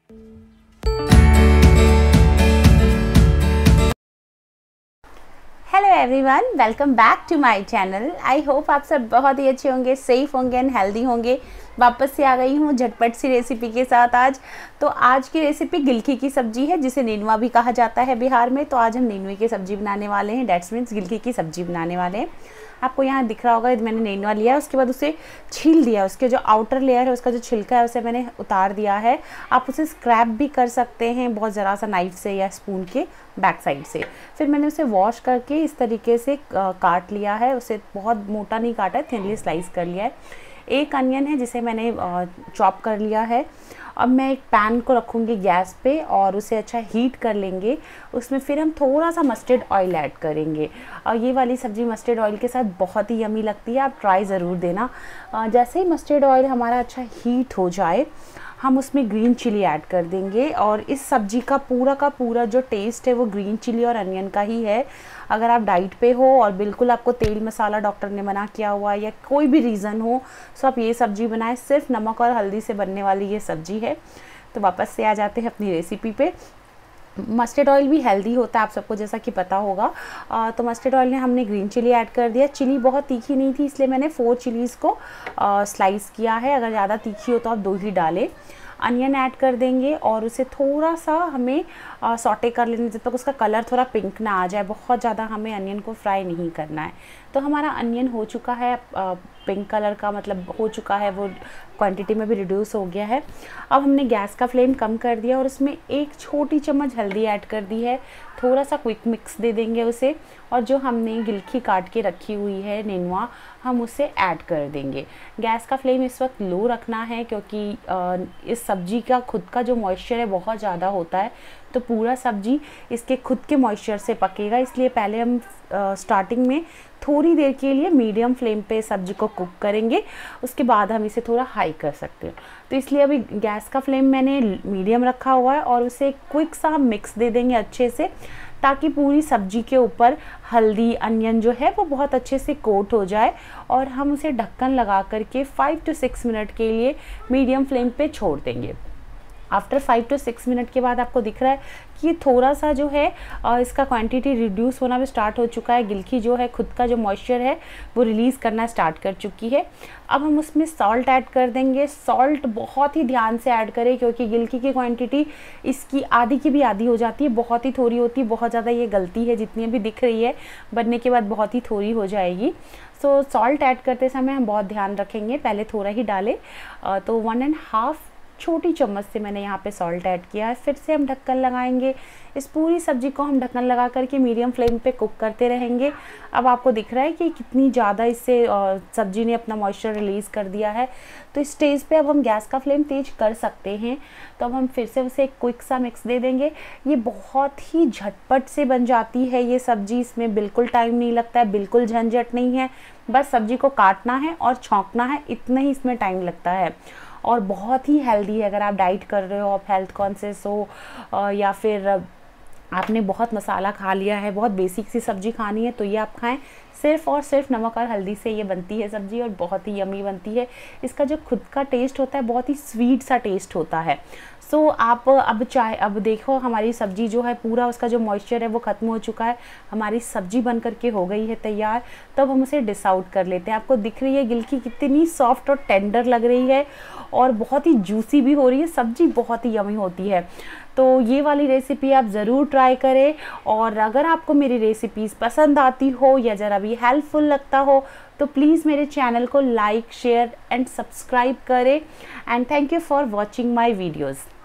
Hello everyone, welcome back to my channel. I hope आप सब बहुत ही अच्छे होंगे, सेफ होंगे एंड हेल्दी होंगे। वापस से आ गई हूँ झटपट सी रेसिपी के साथ आज की रेसिपी गिलकी की सब्जी है, जिसे नेनुआ भी कहा जाता है बिहार में। तो आज हम नेनुए की सब्जी बनाने वाले हैं, डेट्स मीन्स गिलकी की सब्जी बनाने वाले हैं। आपको यहाँ दिख रहा होगा मैंने नेनुआ लिया, उसके बाद उसे छील दिया। उसके जो आउटर लेयर है, उसका जो छिलका है, उसे मैंने उतार दिया है। आप उसे स्क्रैप भी कर सकते हैं बहुत ज़रा सा नाइफ से या स्पून के बैक साइड से। फिर मैंने उसे वॉश करके इस तरीके से काट लिया है। उसे बहुत मोटा नहीं काटा है, थिनली स्लाइस कर लिया है। एक अनियन है जिसे मैंने चॉप कर लिया है। अब मैं एक पैन को रखूँगी गैस पे और उसे अच्छा हीट कर लेंगे। उसमें फिर हम थोड़ा सा मस्टर्ड ऑयल ऐड करेंगे और ये वाली सब्ज़ी मस्टर्ड ऑयल के साथ बहुत ही यमी लगती है, आप ट्राई ज़रूर देना। जैसे ही मस्टर्ड ऑयल हमारा अच्छा हीट हो जाए, हम उसमें ग्रीन चिली ऐड कर देंगे। और इस सब्ज़ी का पूरा जो टेस्ट है वो ग्रीन चिली और अनियन का ही है। अगर आप डाइट पे हो और बिल्कुल आपको तेल मसाला डॉक्टर ने मना किया हुआ है या कोई भी रीज़न हो, तो आप ये सब्ज़ी बनाएं। सिर्फ नमक और हल्दी से बनने वाली ये सब्ज़ी है। तो वापस से आ जाते हैं अपनी रेसिपी पे। मस्टर्ड ऑयल भी हेल्दी होता है, आप सबको जैसा कि पता होगा। तो मस्टर्ड ऑयल ने हमने ग्रीन चिली ऐड कर दिया। चिली बहुत तीखी नहीं थी, इसलिए मैंने 4 चिलीज़ को स्लाइस किया है। अगर ज़्यादा तीखी हो तो आप 2 ही डालें। अनियन ऐड कर देंगे और उसे थोड़ा सा हमें सॉटे कर लेना, जब तक उसका कलर थोड़ा पिंक ना आ जाए। बहुत ज़्यादा हमें अनियन को फ्राई नहीं करना है। तो हमारा अनियन हो चुका है पिंक कलर का, मतलब हो चुका है, वो क्वांटिटी में भी रिड्यूस हो गया है। अब हमने गैस का फ्लेम कम कर दिया और उसमें 1 छोटी चम्मच हल्दी ऐड कर दी है। थोड़ा सा क्विक मिक्स दे देंगे उसे, और जो हमने गिलकी काट के रखी हुई है नेनुआ, हम उसे ऐड कर देंगे। गैस का फ्लेम इस वक्त लो रखना है, क्योंकि इस सब्ज़ी का खुद का जो मॉइस्चर है बहुत ज़्यादा होता है। तो पूरा सब्ज़ी इसके खुद के मॉइस्चर से पकेगा, इसलिए पहले हम स्टार्टिंग में थोड़ी देर के लिए मीडियम फ्लेम पे सब्ज़ी को कुक करेंगे। उसके बाद हम इसे थोड़ा हाई कर सकते हैं। तो इसलिए अभी गैस का फ्लेम मैंने मीडियम रखा हुआ है और उसे क्विक सा हम मिक्स दे देंगे अच्छे से, ताकि पूरी सब्ज़ी के ऊपर हल्दी अनियन जो है वो बहुत अच्छे से कोट हो जाए। और हम उसे ढक्कन लगा करके 5 to 6 मिनट के लिए मीडियम फ्लेम पे छोड़ देंगे। आफ्टर 5 to 6 मिनट के बाद आपको दिख रहा है कि थोड़ा सा जो है इसका क्वांटिटी रिड्यूस होना भी स्टार्ट हो चुका है। गिलकी जो है खुद का जो मॉइस्चर है वो रिलीज़ करना स्टार्ट कर चुकी है। अब हम उसमें सॉल्ट ऐड कर देंगे। सॉल्ट बहुत ही ध्यान से ऐड करें, क्योंकि गिलकी की क्वांटिटी इसकी आधी की भी आधी हो जाती है, बहुत ही थोड़ी होती है। बहुत ज़्यादा ये गलती है, जितनी भी दिख रही है बनने के बाद बहुत ही थोड़ी हो जाएगी। सो सॉल्ट ऐड करते समय हम बहुत ध्यान रखेंगे, पहले थोड़ा ही डालें। तो 1.5 छोटी चम्मच से मैंने यहाँ पे सॉल्ट ऐड किया है। फिर से हम ढक्कन लगाएंगे। इस पूरी सब्ज़ी को हम ढक्कन लगा करके मीडियम फ्लेम पे कुक करते रहेंगे। अब आपको दिख रहा है कि कितनी ज़्यादा इससे सब्ज़ी ने अपना मॉइस्चर रिलीज़ कर दिया है। तो इस स्टेज पे अब हम गैस का फ्लेम तेज़ कर सकते हैं। तो अब हम फिर से उसे एक क्विक सा मिक्स दे देंगे। ये बहुत ही झटपट से बन जाती है ये सब्ज़ी, इसमें बिल्कुल टाइम नहीं लगता है, बिल्कुल झंझट नहीं है। बस सब्ज़ी को काटना है और छौंकना है, इतना ही इसमें टाइम लगता है। और बहुत ही हेल्दी है। अगर आप डाइट कर रहे हो, आप हेल्थ कॉन्शियस हो, या फिर आपने बहुत मसाला खा लिया है, बहुत बेसिक सी सब्ज़ी खानी है, तो ये आप खाएं। सिर्फ़ और सिर्फ नमक और हल्दी से ये बनती है सब्ज़ी और बहुत ही यमी बनती है। इसका जो खुद का टेस्ट होता है बहुत ही स्वीट सा टेस्ट होता है। सो आप अब देखो हमारी सब्ज़ी जो है पूरा उसका जो मॉइस्चर है वो ख़त्म हो चुका है। हमारी सब्ज़ी बन करके हो गई है तैयार। तब हम उसे डिश आउट कर लेते हैं। आपको दिख रही है गिलकी कितनी सॉफ्ट और टेंडर लग रही है और बहुत ही जूसी भी हो रही है। सब्ज़ी बहुत ही यमी होती है। तो ये वाली रेसिपी आप ज़रूर ट्राई करें। और अगर आपको मेरी रेसिपीज़ पसंद आती हो या ज़रा भी हेल्पफुल लगता हो, तो प्लीज़ मेरे चैनल को लाइक, शेयर एंड सब्सक्राइब करें। And thank you for watching my videos.